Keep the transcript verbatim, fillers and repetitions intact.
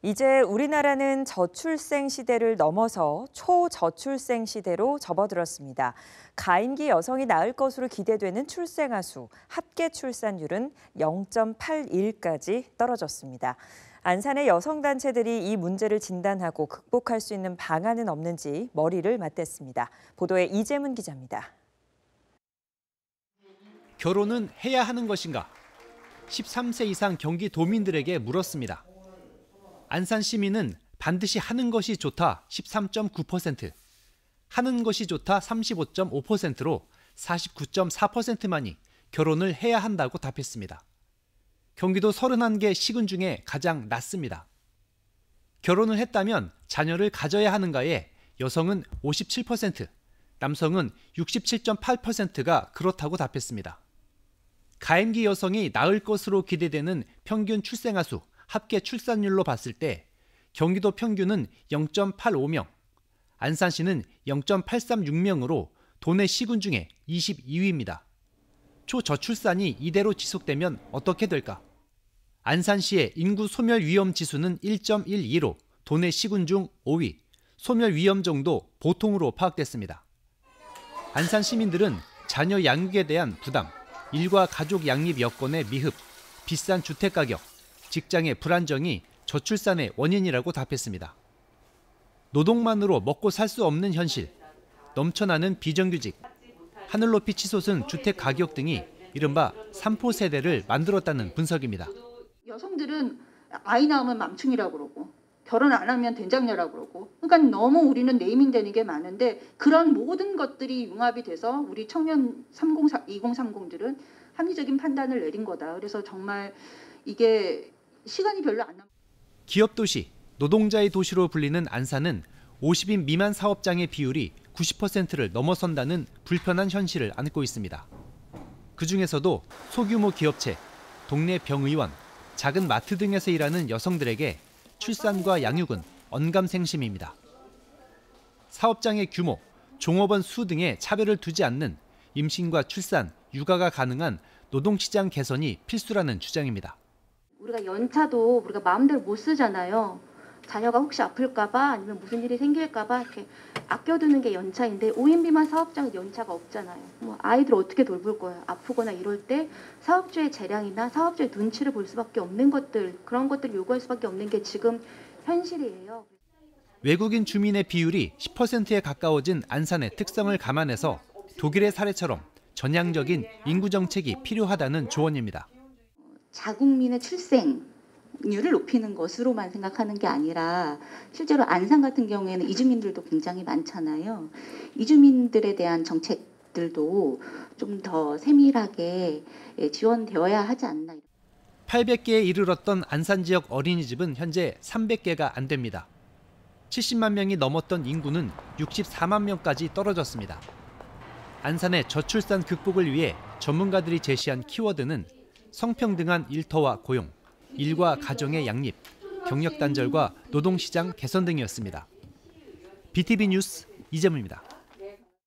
이제 우리나라는 저출생 시대를 넘어서 초저출생 시대로 접어들었습니다. 가임기 여성이 낳을 것으로 기대되는 출생아 수, 합계 출산율은 영 점 팔일까지 떨어졌습니다. 안산의 여성단체들이 이 문제를 진단하고 극복할 수 있는 방안은 없는지 머리를 맞댔습니다. 보도에 이재문 기자입니다. 결혼은 해야 하는 것인가? 십삼 세 이상 경기도민들에게 물었습니다. 안산 시민은 반드시 하는 것이 좋다 십삼 점 구 퍼센트, 하는 것이 좋다 삼십오 점 오 퍼센트로 사십구 점 사 퍼센트만이 결혼을 해야 한다고 답했습니다. 경기도 서른한 개 시군 중에 가장 낮습니다. 결혼을 했다면 자녀를 가져야 하는가에 여성은 오십칠 퍼센트, 남성은 육십칠 점 팔 퍼센트가 그렇다고 답했습니다. 가임기 여성이 낳을 것으로 기대되는 평균 출생아 수, 합계 출산율로 봤을 때 경기도 평균은 영 점 팔오 명, 안산시는 영 점 팔삼육 명으로 도내 시군 중에 이십이 위입니다. 초저출산이 이대로 지속되면 어떻게 될까? 안산시의 인구 소멸 위험 지수는 일 점 일이로 도내 시군 중 오 위, 소멸 위험 정도 보통으로 파악됐습니다. 안산 시민들은 자녀 양육에 대한 부담, 일과 가족 양립 여건의 미흡, 비싼 주택 가격, 직장의 불안정이 저출산의 원인이라고 답했습니다. 노동만으로 먹고 살 수 없는 현실, 넘쳐나는 비정규직, 하늘 높이 치솟은 주택 가격 등이 이른바 삼포 세대를 만들었다는 분석입니다. 여성들은 아이 낳으면 맘충이라고 그러고 결혼 안 하면 된장녀라고 그러고, 그러니까 너무 우리는 네이밍되는 게 많은데 그런 모든 것들이 융합이 돼서 우리 청년 이공삼공들은 합리적인 판단을 내린 거다. 그래서 정말 이게 시간이 별로 안 남. 기업 도시, 노동자의 도시로 불리는 안산은 오십 인 미만 사업장의 비율이 구십 퍼센트를 넘어선다는 불편한 현실을 안고 있습니다. 그중에서도 소규모 기업체, 동네 병의원, 작은 마트 등에서 일하는 여성들에게 출산과 양육은 언감생심입니다. 사업장의 규모, 종업원 수 등의 차별을 두지 않는 임신과 출산, 육아가 가능한 노동시장 개선이 필수라는 주장입니다. 우리가 연차도 우리가 마음대로 못 쓰잖아요. 자녀가 혹시 아플까 봐 아니면 무슨 일이 생길까 봐 이렇게 아껴두는 게 연차인데 오 인 미만 사업장은 연차가 없잖아요. 뭐 아이들 어떻게 돌볼 거예요? 아프거나 이럴 때 사업주의 재량이나 사업주의 눈치를 볼 수밖에 없는 것들, 그런 것들을 요구할 수밖에 없는 게 지금 현실이에요. 외국인 주민의 비율이 십 퍼센트에 가까워진 안산의 특성을 감안해서 독일의 사례처럼 전향적인 인구 정책이 필요하다는 조언입니다. 자국민의 출생률을 높이는 것으로만 생각하는 게 아니라 실제로 안산 같은 경우에는 이주민들도 굉장히 많잖아요. 이주민들에 대한 정책들도 좀 더 세밀하게 지원되어야 하지 않나. 팔백 개에 이르렀던 안산 지역 어린이집은 현재 삼백 개가 안 됩니다. 칠십만 명이 넘었던 인구는 육십사만 명까지 떨어졌습니다. 안산의 저출산 극복을 위해 전문가들이 제시한 키워드는 성평등한 일터와 고용, 일과 가정의 양립, 경력 단절과 노동시장 개선 등이었습니다. 비티비 뉴스 이재문입니다.